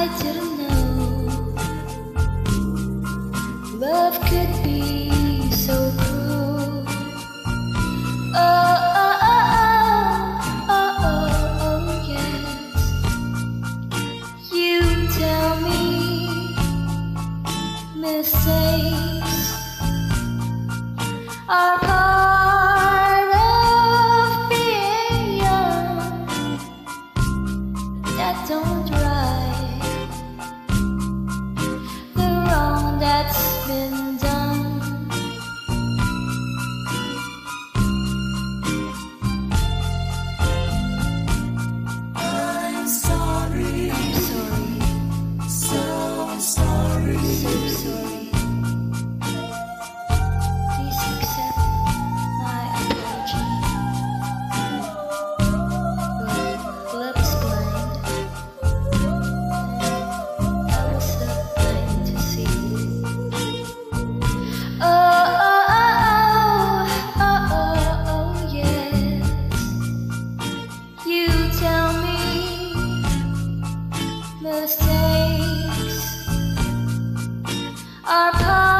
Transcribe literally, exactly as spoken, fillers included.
I didn't know love could be so cruel. Oh, oh, oh, oh, oh, oh, yes. You tell me mistakes are part of being young. That don't right the wrong that's been done. I'm sorry, I'm sorry, so sorry. so sorry. Please accept my apology. But love is blind, and I was so blind to see. Oh, oh, oh, oh, oh, oh, yes. You tell me mistakes are part